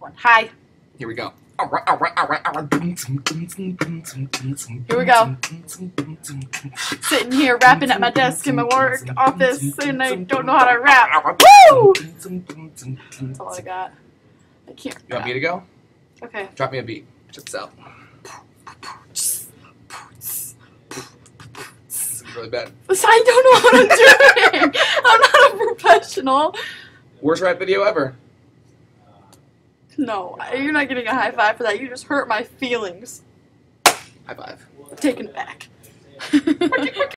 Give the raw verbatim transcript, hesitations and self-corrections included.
one. Hi. Here we go. Here we go. Sitting here rapping at my desk in my work office, and I don't know how to rap. Woo! That's all I got. I can't. You want me to go? Okay. Drop me a beat. Check this out. This is really bad. So I don't know what I'm doing. I'm not a professional. Worst rap video ever. No, you're not getting a high five for that. You just hurt my feelings. High five. Taken back.